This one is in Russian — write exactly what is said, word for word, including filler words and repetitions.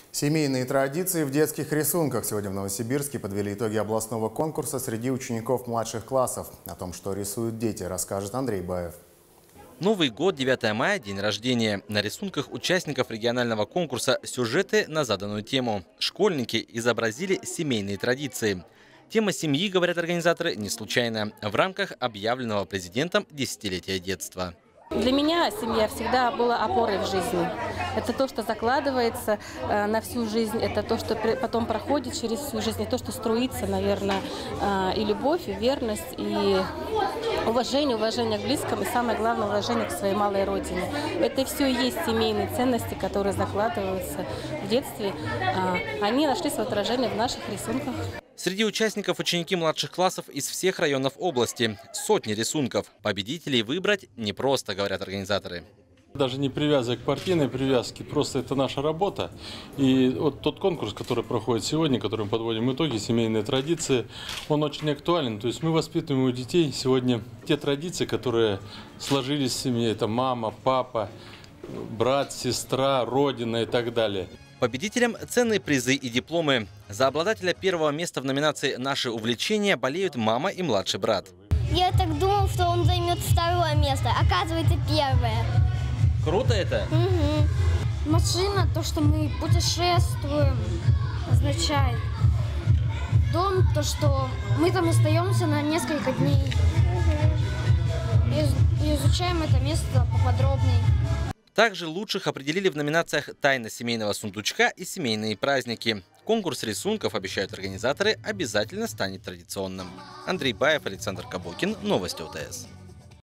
Семейные традиции в детских рисунках. Сегодня в Новосибирске подвели итоги областного конкурса среди учеников младших классов. О том, что рисуют дети, расскажет Андрей Баев. Новый год, девятое мая, день рождения. На рисунках участников регионального конкурса сюжеты на заданную тему. Школьники изобразили семейные традиции. Тема семьи, говорят организаторы, не случайно. В рамках объявленного президентом десятилетия детства. Для меня семья всегда была опорой в жизни. Это то, что закладывается э, на всю жизнь, это то, что потом проходит через всю жизнь, и то, что струится, наверное, э, и любовь, и верность, и уважение, уважение к близким, и самое главное, уважение к своей малой родине. Это все и есть семейные ценности, которые закладываются в детстве. Э, они нашли свое отражение в наших рисунках. Среди участников ученики младших классов из всех районов области. Сотни рисунков. Победителей выбрать непросто, говорят организаторы. Даже не привязывая к партийной привязке, просто это наша работа. И вот тот конкурс, который проходит сегодня, которым мы подводим итоги, семейные традиции, он очень актуален. То есть мы воспитываем у детей сегодня те традиции, которые сложились в семье. Это мама, папа, брат, сестра, родина и так далее. Победителям ценные призы и дипломы. За обладателя первого места в номинации «Наши увлечения» болеют мама и младший брат. Я так думал, что он займет второе место. Оказывается, первое. Круто это? Угу. Машина, то, что мы путешествуем, означает. Дом, то, что мы там остаемся на несколько дней. И изучаем это место поподробнее. Также лучших определили в номинациях «Тайна семейного сундучка» и «Семейные праздники». Конкурс рисунков, обещают организаторы, обязательно станет традиционным. Андрей Баев, Александр Кабокин. Новости ОТС.